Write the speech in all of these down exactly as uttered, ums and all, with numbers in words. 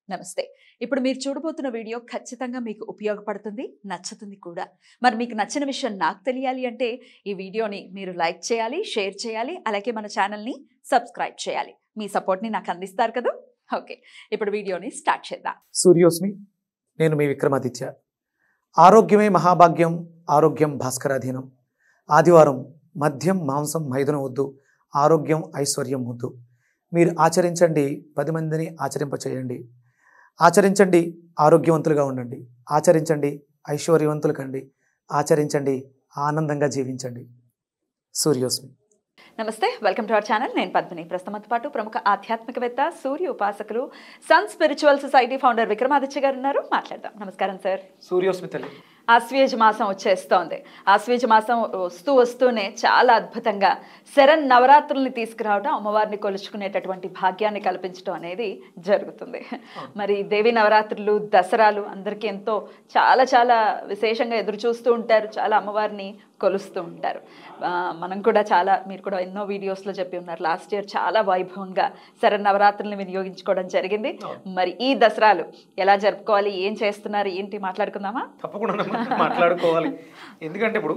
నమస్తే. ఇప్పుడు మీరు చూడబోతున్న వీడియో ఖచ్చితంగా మీకు ఉపయోగపడుతుంది, నచ్చుతుంది కూడా. మరి మీకు నచ్చిన విషయం నాకు తెలియాలి అంటే ఈ వీడియోని మీరు లైక్ చేయాలి, షేర్ చేయాలి, అలాగే మన ఛానల్ని సబ్స్క్రైబ్ చేయాలి. మీ సపోర్ట్ని నాకు అందిస్తారు కదా. ఓకే, ఇప్పుడు వీడియోని స్టార్ట్ చేద్దాం. సూర్యోస్మి, నేను మీ విక్రమాదిత్య. ఆరోగ్యమే మహాభాగ్యం, ఆరోగ్యం భాస్కరాధీనం. ఆదివారం మద్యం మాంసం మైదనం వద్దు, ఆరోగ్యం ఐశ్వర్యం వద్దు. మీరు ఆచరించండి, పది మందిని ఆచరింపచేయండి. ఆచరించండి, ఆరోగ్యవంతులుగా ఉండండి. ఆచరించండి, ఐశ్వర్యవంతులు కండి. ఆచరించండి, ఆనందంగా జీవించండి. సూర్యోస్మి. నమస్తే, వెల్కమ్ టు అవర్ ఛానల్. నేను పద్మిని. ప్రస్తుతంతో పాటు ప్రముఖ ఆధ్యాత్మికవేత్త, సూర్య ఉపాసకులు, Sun Spiritual Society founder Vikram Aditya గారు ఉన్నారు. మాట్లాడదాం. నమస్కారం సార్. సూర్యోస్మి తల్లి. ఆశ్వేజ మాసం వచ్చేస్తోంది. ఆశ్వేజ మాసం వస్తూ వస్తూనే చాలా అద్భుతంగా శరన్ నవరాత్రుల్ని తీసుకురావడం, అమ్మవారిని కొలుచుకునేటటువంటి భాగ్యాన్ని కల్పించడం అనేది జరుగుతుంది. మరి దేవి నవరాత్రులు, దసరాలు అందరికీ ఎంతో చాలా చాలా విశేషంగా ఎదురు చూస్తూ ఉంటారు. చాలా అమ్మవారిని కొలుస్తూ ఉంటారు. మనం కూడా చాలా, మీరు కూడా ఎన్నో వీడియోస్లో చెప్పి ఉన్నారు, లాస్ట్ ఇయర్ చాలా వైభవంగా శరన్ నవరాత్రుల్ని వినియోగించుకోవడం జరిగింది. మరి ఈ దసరాలు ఎలా జరుపుకోవాలి, ఏం చేస్తున్నారు, ఏంటి మాట్లాడుకుందామా? తప్పకుండా మాట్లాడుకోవాలి. ఎందుకంటే ఇప్పుడు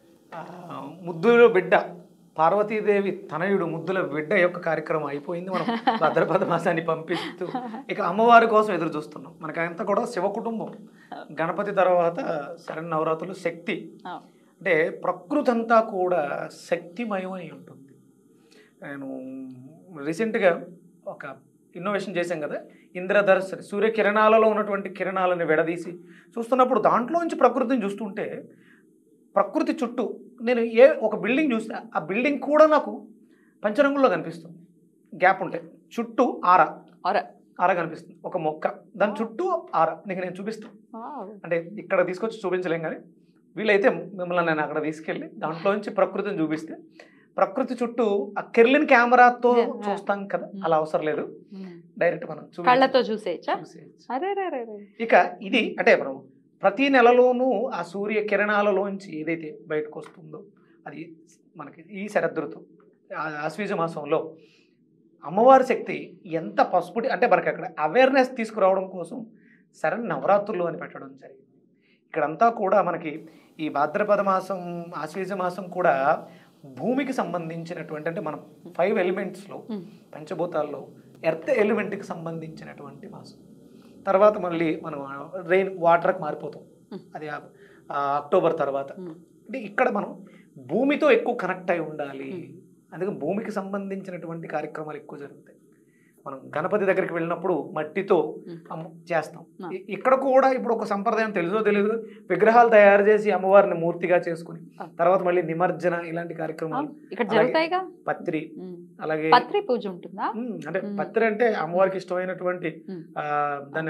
ముద్దుల బిడ్డ పార్వతీదేవి తనయుడు ముద్దుల బిడ్డ యొక్క కార్యక్రమం అయిపోయింది. మనం భద్రపద మాసాన్ని పంపిస్తూ ఇక అమ్మవారి కోసం ఎదురు చూస్తున్నాం. మనకంతా కూడా శివ కుటుంబం. గణపతి తర్వాత శరన్ నవరాత్రులు శక్తి, అంటే ప్రకృతి అంతా కూడా శక్తిమయమై ఉంటుంది. నేను రీసెంట్గా ఒక ఇన్నోవేషన్ చేశాం కదా, ఇంద్రధర్శ సూర్యకిరణాలలో ఉన్నటువంటి కిరణాలను విడదీసి చూస్తున్నప్పుడు దాంట్లోంచి ప్రకృతిని చూస్తుంటే ప్రకృతి చుట్టూ నేను ఏ ఒక బిల్డింగ్ చూస్తే ఆ బిల్డింగ్ కూడా నాకు పంచరంగుల్లో కనిపిస్తుంది. గ్యాప్ ఉంటే చుట్టూ ఆర ఆర ఆర కనిపిస్తుంది. ఒక మొక్క, దాని చుట్టూ ఆర. నీకు నేను చూపిస్తాను. అంటే ఇక్కడ తీసుకొచ్చి చూపించలేం, కానీ వీలైతే మిమ్మల్ని నేను అక్కడ తీసుకెళ్ళి దాంట్లోంచి ప్రకృతిని చూపిస్తే, ప్రకృతి చుట్టూ ఆ కెర్లిన్ కెమెరాతో చూస్తాం కదా, అలా అవసరం లేదు, డైరెక్ట్ మనం కళ్ళతో చూసేయచ్చా? ఇక ఇది అంటే మనం ప్రతి నెలలోనూ ఆ సూర్య కిరణాలలోంచి ఏదైతే బయటకు వస్తుందో అది మనకి ఈ శరదృతు ఆశ్వీజ మాసంలో అమ్మవారి శక్తి ఎంత పసుపుడి, అంటే మనకి అక్కడ అవేర్నెస్ తీసుకురావడం కోసం శరన్ నవరాత్రులు అని పెట్టడం జరిగింది. ఇక్కడంతా కూడా మనకి ఈ భాద్రపద మాసం, ఆశ్వీజ మాసం కూడా భూమికి సంబంధించినటువంటి, అంటే మనం ఫైవ్ ఎలిమెంట్స్లో పంచభూతాల్లో ఎర్త్ ఎలిమెంట్కి సంబంధించినటువంటి మాసం. తర్వాత మళ్ళీ మనం రెయిన్ వాటర్కి మారిపోతాం, అది అక్టోబర్ తర్వాత. అంటే ఇక్కడ మనం భూమితో ఎక్కువ కనెక్ట్ అయి ఉండాలి. అందుకే భూమికి సంబంధించినటువంటి కార్యక్రమాలు ఎక్కువ జరుగుతాయి. మనం గణపతి దగ్గరికి వెళ్ళినప్పుడు మట్టితో చేస్తాం. ఇక్కడ కూడా ఇప్పుడు ఒక సంప్రదాయం తెలుసో తెలియదు, విగ్రహాలు తయారు చేసి అమ్మవారిని మూర్తిగా చేసుకుని తర్వాత మళ్ళీ నిమజ్జన ఇలాంటి కార్యక్రమాలు ఇక్కడ జరుగుతాయిగా. పత్రి, అలాగే పత్రి పూజ ఉంటుందా? అంటే పత్రి అంటే అమ్మవారికి ఇష్టమైనటువంటి ఆ దాన్ని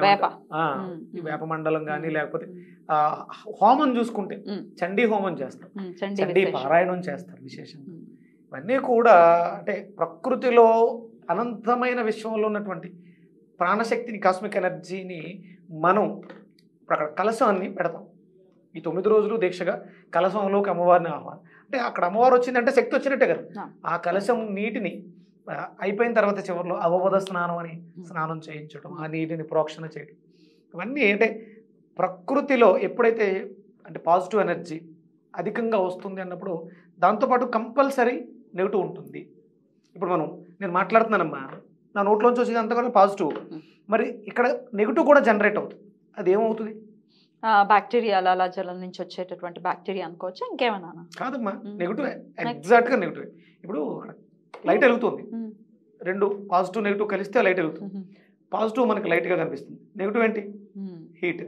వేప మండలం కానీ, లేకపోతే ఆ హోమం చూసుకుంటే చండీ హోమం చేస్తాం, చండీ పారాయణం చేస్తారు విశేషంగా. ఇవన్నీ కూడా అంటే ప్రకృతిలో అనంతమైన విశ్వంలో ఉన్నటువంటి ప్రాణశక్తిని, కాస్మిక్ ఎనర్జీని మనం అక్కడ కలశాన్ని పెడతాం. ఈ తొమ్మిది రోజులు దీక్షగా కలశంలోకి అమ్మవారిని ఆహ్వానం, అంటే అక్కడ అమ్మవారు వచ్చిందంటే శక్తి వచ్చినట్టే కదా. ఆ కలశం నీటిని అయిపోయిన తర్వాత చివరిలో అవబోధ స్నానం అని స్నానం చేయించడం, ఆ నీటిని ప్రోక్షణ చేయడం, ఇవన్నీ అంటే ప్రకృతిలో ఎప్పుడైతే అంటే పాజిటివ్ ఎనర్జీ అధికంగా వస్తుంది అన్నప్పుడు దాంతోపాటు కంపల్సరీ నెగిటివ్ ఉంటుంది. ఇప్పుడు మనం నేను మాట్లాడుతున్నానమ్మా, నా నోట్లోంచి వచ్చేది అంతా కూడా పాజిటివ్, మరి ఇక్కడ నెగిటివ్ కూడా జనరేట్ అవుతుంది. అది ఏమవుతుంది? బ్యాక్టీరియా, లాలాజలం నుంచి వచ్చేటటువంటి బ్యాక్టీరియా అనుకోవచ్చు, ఇంకేమన్నా? కాదమ్మా, నెగిటివ్, ఎగ్జాక్ట్గా నెగిటివ్. ఇప్పుడు లైట్ వెలుగుతుంది, రెండు పాజిటివ్ నెగిటివ్ కలిస్తే లైట్ వెలుగుతుంది. పాజిటివ్ మనకి లైట్గా కనిపిస్తుంది, నెగిటివ్ ఏంటి? హీట్.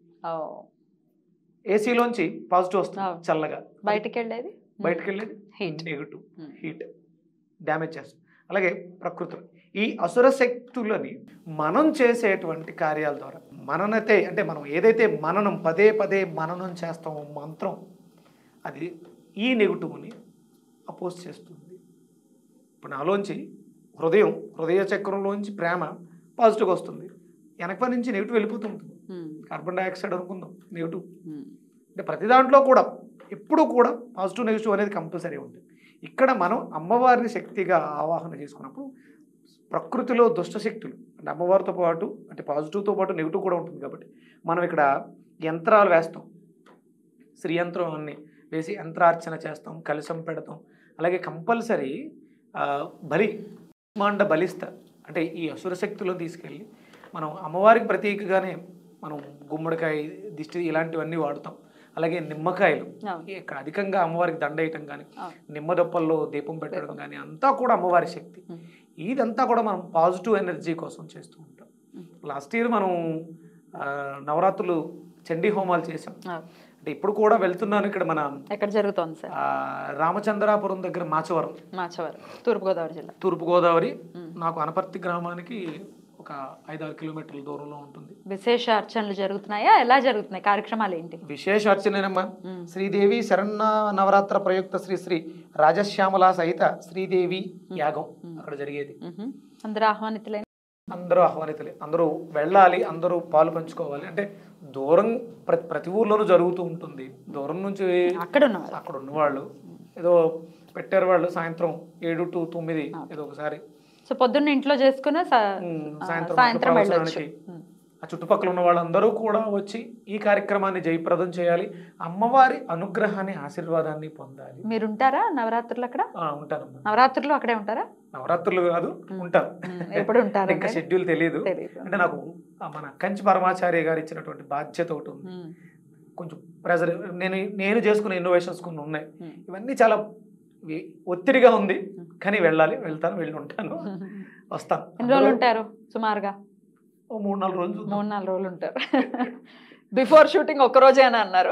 ఏసీలోంచి పాజిటివ్ వస్తుంది చల్లగా, బయటకు వెళ్ళేది బయటకు వెళ్ళేది హీట్, నెగిటివ్ హీట్ డ్యామేజ్ చేస్తుంది. అలాగే ప్రకృతిలో ఈ అసుర శక్తులని మనం చేసేటువంటి కార్యాల ద్వారా మననతే, అంటే మనం ఏదైతే మననం పదే పదే మననం చేస్తామో మంత్రం, అది ఈ నెగిటివ్ని అపోజ్ చేస్తుంది. ఇప్పుడు నాలోంచి హృదయం, హృదయ చక్రంలోంచి ప్రేమ పాజిటివ్గా వస్తుంది, వెనక నుంచి నెగిటివ్ వెళ్ళిపోతుంది. కార్బన్ డైఆక్సైడ్ అనుకుందాం నెగిటివ్. అంటే ప్రతి దాంట్లో కూడా ఎప్పుడు కూడా పాజిటివ్ నెగిటివ్ అనేది కంపల్సరీ ఉంటుంది. ఇక్కడ మనం అమ్మవారిని శక్తిగా ఆవాహన చేసుకున్నప్పుడు ప్రకృతిలో దుష్టశక్తులు అంటే అమ్మవారితో పాటు అంటే పాజిటివ్తో పాటు నెగిటివ్ కూడా ఉంటుంది కాబట్టి మనం ఇక్కడ యంత్రాలు వేస్తాం, శ్రీయంత్రం అన్ని వేసి యంత్రార్చన చేస్తాం, కలశం పెడతాం. అలాగే కంపల్సరీ బలి మాండ బలిస్త అంటే ఈ అసురశక్తులను తీసుకెళ్ళి మనం అమ్మవారికి ప్రతీకగానే మనం గుమ్మడికాయ దిష్టి ఇలాంటివన్నీ వాడతాం. అలాగే నిమ్మకాయలు ఇక్కడ అధికంగా అమ్మవారికి దండ వేయటం కానీ నిమ్మదొప్పల్లో దీపం పెట్టడం కానీ అంతా కూడా అమ్మవారి శక్తి. ఇదంతా కూడా మనం పాజిటివ్ ఎనర్జీ కోసం చేస్తూ ఉంటాం. లాస్ట్ ఇయర్ మనం నవరాత్రులు చండీ హోమాలు చేసాం. అంటే ఇప్పుడు కూడా వెళ్తున్నాను ఇక్కడ మన ఎక్కడ జరుగుతోంది సార్? రామచంద్రాపురం దగ్గర మాచవరం, మాచవరం తూర్పుగోదావరి జిల్లా. తూర్పుగోదావరి నాకు అనపర్తి గ్రామానికి ఒక ఐదారు కిలోమీటర్ల దూరంలో ఉంటుంది. విశేష అర్చనలు జరుగుతున్నాయా? ఎలా జరుగుతున్నాయి కార్యక్రమాలు ఏంటి? విశేష అర్చనేనమ్మా. శ్రీదేవి శరణ నవరాత్ర ప్రయుక్త శ్రీ శ్రీ రాజశ్యామల సహిత శ్రీదేవి యాగం అక్కడ జరిగేది. అందరూ ఆహ్వానితులే? అందరూ ఆహ్వానితులే, అందరూ వెళ్ళాలి, అందరూ పాలు పంచుకోవాలి. అంటే దూరం ప్రతి ప్రతి ఊర్లోనూ జరుగుతూ ఉంటుంది. దూరం నుంచి అక్కడ ఉన్న అక్కడ ఉన్నవాళ్ళు ఏదో పెట్టారు, వాళ్ళు సాయంత్రం ఏడు టు తొమ్మిది ఏదో ఒకసారి. సో పొద్దున్న ఇంట్లో చేసుకున్న సాయంత్రం ఆ చుట్టుపక్కల ఉన్న వాళ్ళందరూ కూడా వచ్చి ఈ కార్యక్రమాన్ని జయప్రదం చేయాలి, అమ్మవారి అనుగ్రహాన్ని ఆశీర్వాదాన్ని పొందాలి. మీరు ఉంటారా నవరాత్రులు అక్కడ? ఉంటాను. నవరాత్రులు అక్కడే ఉంటారా? నవరాత్రులు కాదు, ఉంటాను. ఎప్పుడు ఉంటారు? ఇంకా షెడ్యూల్ తెలియదు. అంటే నాకు మన కంచి పరమాచార్య గారు ఇచ్చినటువంటి బాధ్యత ఒకటి ఉంది. కొంచెం ప్రెజర్, నేను నేను చేసుకున్న ఇన్నోవేషన్స్ కొన్ని ఉన్నాయి. ఇవన్నీ చాలా ఒత్తిడిగా ఉంది, కానీ వెళ్ళాలి, వెళ్తాను, వెళ్ళి ఉంటాను, వస్తాను. ఎన్ని రోజులు ఉంటారు సుమారుగా? ఓ మూడు నాలుగు రోజులు. మూడు నాలుగు రోజులు ఉంటారు. బిఫోర్ షూటింగ్ ఒక్క రోజే అని అన్నారు,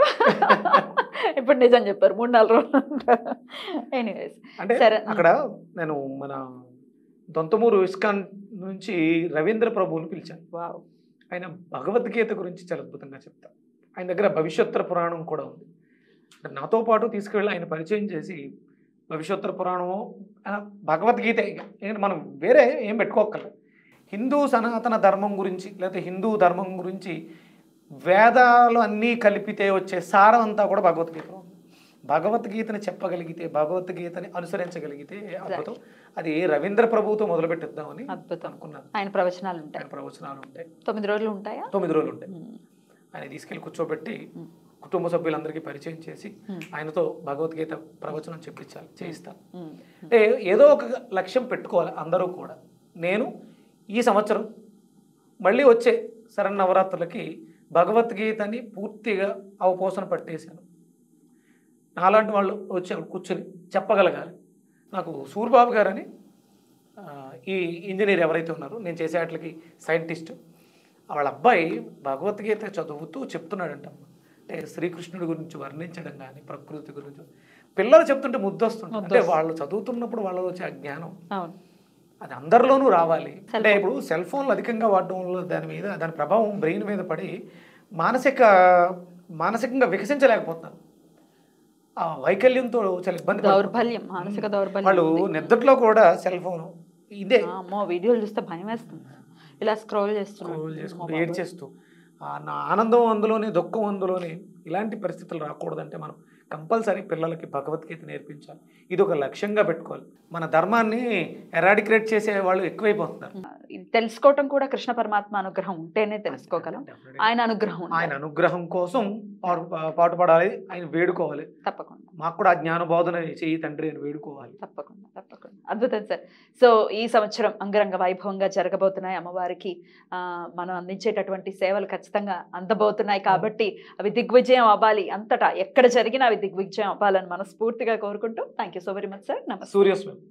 ఇప్పుడు నిజం చెప్పారు, మూడు నాలుగు రోజులు ఉంటారు. ఎనీవేస్ అంటే అక్కడ నేను మన దొంతమూరు ఇస్కాన్ నుంచి రవీంద్ర ప్రభువుని పిలిచాను. వావ్. ఆయన భగవద్గీత గురించి చాలా అద్భుతంగా చెప్తారు. ఆయన దగ్గర భవిష్యోత్తర పురాణం కూడా ఉంది. నాతో పాటు తీసుకువెళ్ళి ఆయన పరిచయం చేసి భవిష్యోత్తర పురాణము భగవద్గీత, మనం వేరే ఏం పెట్టుకోక్కర్లేదు. హిందూ సనాతన ధర్మం గురించి లేకపోతే హిందూ ధర్మం గురించి వేదాలు అన్నీ కలిపితే వచ్చే సారం అంతా కూడా భగవద్గీత. భగవద్గీతని చెప్పగలిగితే, భగవద్గీతని అనుసరించగలిగితే అద్భుతం. అది రవీంద్ర ప్రభువుతో మొదలుపెట్టిద్దామని అద్భుతం అనుకున్నాను. ఆయన ప్రవచనాలు ఉంటాయి. ఆయన ప్రవచనాలు ఉంటాయి. తొమ్మిది రోజులు ఉంటాయా? తొమ్మిది రోజులు ఉంటాయి. ఆయన తీసుకెళ్ళి కూర్చోబెట్టి కుటుంబ సభ్యులందరికీ పరిచయం చేసి ఆయనతో భగవద్గీత ప్రవచనం చెప్పించాలి, చేయిస్తాను. అంటే ఏదో ఒక లక్ష్యం పెట్టుకోవాలి అందరూ కూడా. నేను ఈ సంవత్సరం మళ్ళీ వచ్చే శరణ నవరాత్రులకి భగవద్గీతని పూర్తిగా అవపోసన పట్టేశాను. నాలాంటి వాళ్ళు వచ్చి అక్కడ కూర్చొని చెప్పగలగాలి. నాకు సూర్బాబు గారని ఈ ఇంజనీర్ ఎవరైతే ఉన్నారో, నేను చేసే వాటికి సైంటిస్ట్, వాళ్ళ అబ్బాయి భగవద్గీత చదువుతూ చెప్తున్నాడంట. అంటే శ్రీకృష్ణుడి గురించి వర్ణించడం కానీ, ప్రకృతి గురించి పిల్లలు చెప్తుంటే ముద్దు వస్తుంది. అంటే వాళ్ళు చదువుతున్నప్పుడు వాళ్ళు వచ్చే ఆ జ్ఞానం అది అందరిలోనూ రావాలి. అంటే ఇప్పుడు సెల్ ఫోన్లు అధికంగా వాడడం వల్ల దాని మీద దాని ప్రభావం బ్రెయిన్ మీద పడి మానసిక మానసికంగా వికసించలేకపోతున్నారు. ఆ వైకల్యంతో చాలా ఇబ్బంది, దౌర్బల్యం, మానసిక దౌర్బల్యం. వాళ్ళు నిద్రలో కూడా సెల్ ఫోన్ ఇదే. వీడియోలు చూస్తే భయం వేస్తుంది, ఇలా స్క్రోల్ చేస్తూ ఏడ్ చేస్తూ నా ఆనందం అందులోనే, దుఃఖం అందులోనే. ఇలాంటి పరిస్థితులు రాకూడదంటే మనం కంపల్సరీ పిల్లలకి భగవద్గీత నేర్పించాలి. ఇది ఒక లక్ష్యంగా పెట్టుకోవాలి. మన ధర్మాన్ని ఎరాడిక్రేట్ చేసే వాళ్ళు ఎక్కువైపోతున్నారు. ఇది తెలుసుకోవటం కూడా కృష్ణ పరమాత్మ అనుగ్రహం ఉంటేనే తెలుసుకోగలం. ఆయన అనుగ్రహం ఆయన అనుగ్రహం కోసం పాటుపడాలి, ఆయన వేడుకోవాలి. తప్పకుండా మాకు కూడా ఆ జ్ఞాన బోధన చెయ్యి తండ్రి అని వేడుకోవాలి. తప్పకుండా తప్పకుండా. అద్భుతం సార్. సో ఈ సంవత్సరం అంగరంగ వైభవంగా జరగబోతున్నాయి అమ్మవారికి. ఆ మనం అందించేటటువంటి సేవలు ఖచ్చితంగా అందబోతున్నాయి కాబట్టి అవి దిగ్విజయం అవ్వాలి. అంతటా ఎక్కడ జరిగినా అవి దిగ్విజయం అవ్వాలని మనస్ఫూర్తిగా కోరుకుంటూ thank you so very much sir. నమస్తే. సూర్యస్వామి.